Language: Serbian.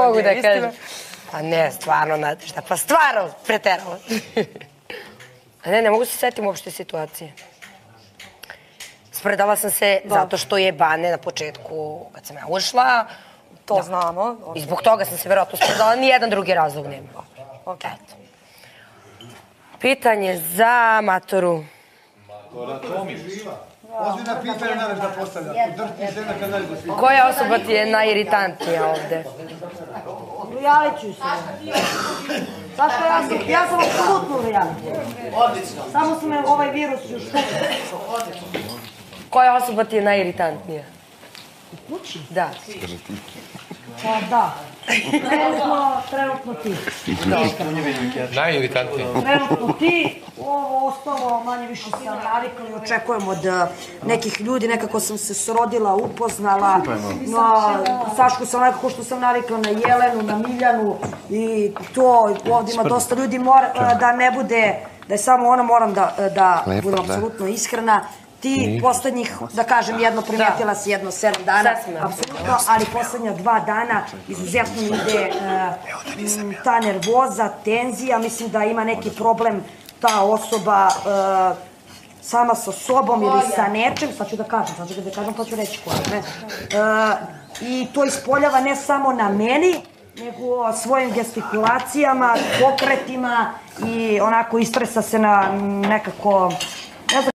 mogu da kažem. Pa ne, stvarno, znate šta, pa stvarno preterala. A ne mogu se setiti uopšte situacije. Spredala sam se zato što je Bane na početku, kad sam ja ušla. To znamo. I zbog toga sam se verovatno spredala, nijedan drugi razlog nema. Eto. Pitanje za Matoru. Matora Tomić. Ozbiljna pitanja nemaš da postavlja. Drži zemlja kad nađe da svi. Koja osoba ti je najiritantnija ovde? Javit ću se. Zašto ja sam apsolutno u realiti. Odlično. Samo su me ovaj virus još Koja osoba ti je najiritantnija? u kući? Da. Pa da. Trenutno ti. Najiritantnije. Trenutno ti. Ovo ostalo manje više sam navikla i očekujem od nekih ljudi. Nekako sam se srodila, upoznala. Na Sašku sam nekako što sam navikla na Jelenu, na Miljanu i to. Ovdje ima dosta ljudi. Da ne bude, da je samo ona, moram da budem apsolutno iskrena. Ti poslednjih, da kažem, jedno primetila si jedno 7 dana, apsolutno, ali poslednja 2 dana izuzetno ide ta nervoza, tenzija, mislim da ima neki problem ta osoba sama sa sobom ili sa nečem, sad ću da kažem, pa ću reći koja. I to ispoljava ne samo na meni, nego svojim gestikulacijama, pokretima i onako istresa se na nekako,